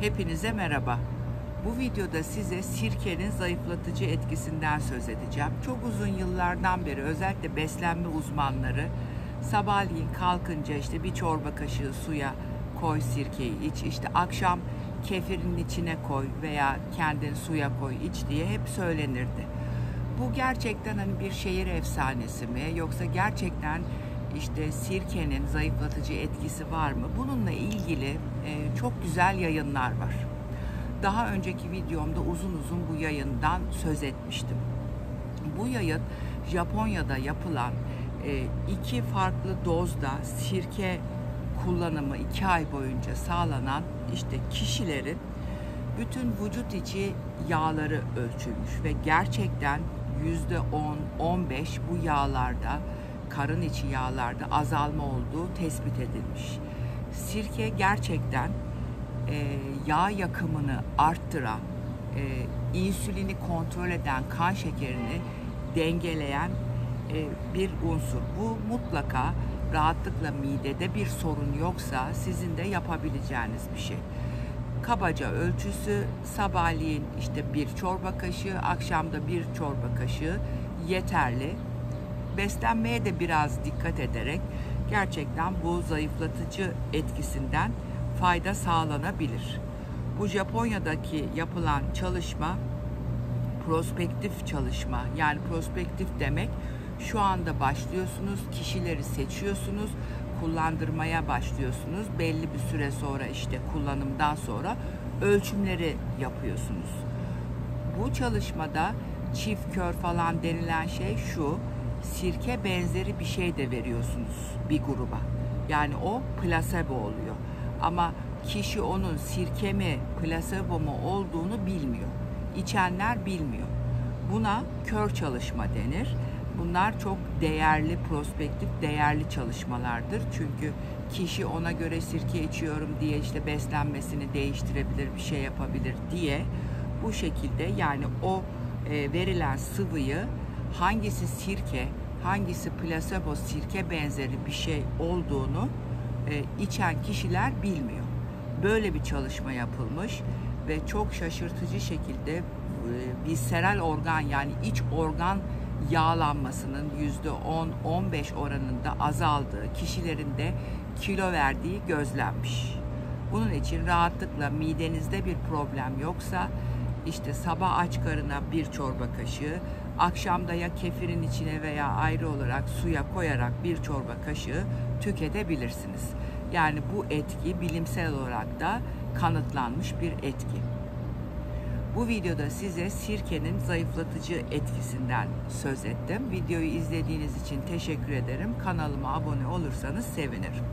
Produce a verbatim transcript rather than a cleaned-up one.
Hepinize merhaba. Bu videoda size sirkenin zayıflatıcı etkisinden söz edeceğim. Çok uzun yıllardan beri özellikle beslenme uzmanları sabahleyin kalkınca işte bir çorba kaşığı suya koy sirkeyi iç, işte akşam kefirin içine koy veya kendin suya koy iç diye hep söylenirdi. Bu gerçekten hani bir şehir efsanesi mi, yoksa gerçekten işte sirkenin zayıflatıcı etkisi var mı? Bununla ilgili e, çok güzel yayınlar var. Daha önceki videomda uzun uzun bu yayından söz etmiştim. Bu yayın Japonya'da yapılan e, iki farklı dozda sirke kullanımı iki ay boyunca sağlanan işte kişilerin bütün vücut içi yağları ölçülmüş ve gerçekten yüzde on on beş bu yağlarda, karın içi yağlarda azalma olduğu tespit edilmiş. Sirke gerçekten e, yağ yakımını arttıran, e, insülini kontrol eden, kan şekerini dengeleyen e, bir unsur. Bu mutlaka rahatlıkla midede bir sorun yoksa sizin de yapabileceğiniz bir şey. Kabaca ölçüsü sabahleyin işte bir çorba kaşığı, akşamda bir çorba kaşığı yeterli. Beslenmeye de biraz dikkat ederek gerçekten bu zayıflatıcı etkisinden fayda sağlanabilir. Bu Japonya'daki yapılan çalışma prospektif çalışma. Yani prospektif demek şu anda başlıyorsunuz, kişileri seçiyorsunuz, kullandırmaya başlıyorsunuz. Belli bir süre sonra işte kullanımdan sonra ölçümleri yapıyorsunuz. Bu çalışmada çift kör falan denilen şey şu: sirke benzeri bir şey de veriyorsunuz bir gruba. Yani o plasebo oluyor. Ama kişi onun sirke mi, plasebo mu olduğunu bilmiyor. İçenler bilmiyor. Buna kör çalışma denir. Bunlar çok değerli, prospektif, değerli çalışmalardır. Çünkü kişi ona göre sirke içiyorum diye işte beslenmesini değiştirebilir, bir şey yapabilir diye bu şekilde, yani o e, verilen sıvıyı hangisi sirke, hangisi plasebo, sirke benzeri bir şey olduğunu e, içen kişiler bilmiyor. Böyle bir çalışma yapılmış ve çok şaşırtıcı şekilde e, visceral organ, yani iç organ yağlanmasının yüzde on on beş oranında azaldığı, kişilerin de kilo verdiği gözlenmiş. Bunun için rahatlıkla midenizde bir problem yoksa işte sabah aç karına bir çorba kaşığı, akşamda ya kefirin içine veya ayrı olarak suya koyarak bir çorba kaşığı tüketebilirsiniz. Yani bu etki bilimsel olarak da kanıtlanmış bir etki. Bu videoda size sirkenin zayıflatıcı etkisinden söz ettim. Videoyu izlediğiniz için teşekkür ederim. Kanalıma abone olursanız sevinirim.